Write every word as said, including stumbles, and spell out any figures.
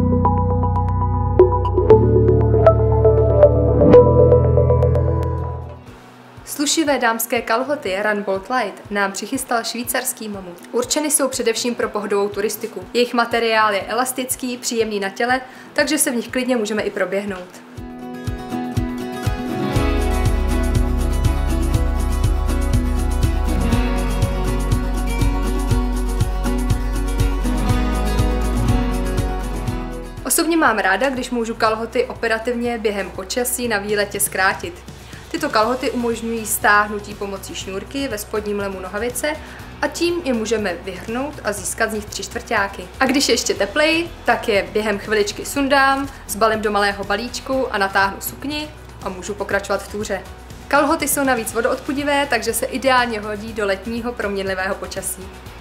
Slušivé dámské kalhoty Run Bold Light nám přichystal švýcarský mamut. Určeny jsou především pro pohodovou turistiku. Jejich materiál je elastický, příjemný na těle, takže se v nich klidně můžeme i proběhnout. Osobně mám ráda, když můžu kalhoty operativně během počasí na výletě zkrátit. Tyto kalhoty umožňují stáhnutí pomocí šňůrky ve spodním lemu nohavice a tím je můžeme vyhrnout a získat z nich tři čtvrťáky. A když je ještě teplej, tak je během chviličky sundám, zbalím do malého balíčku a natáhnu sukni a můžu pokračovat v túře. Kalhoty jsou navíc vodoodpudivé, takže se ideálně hodí do letního proměnlivého počasí.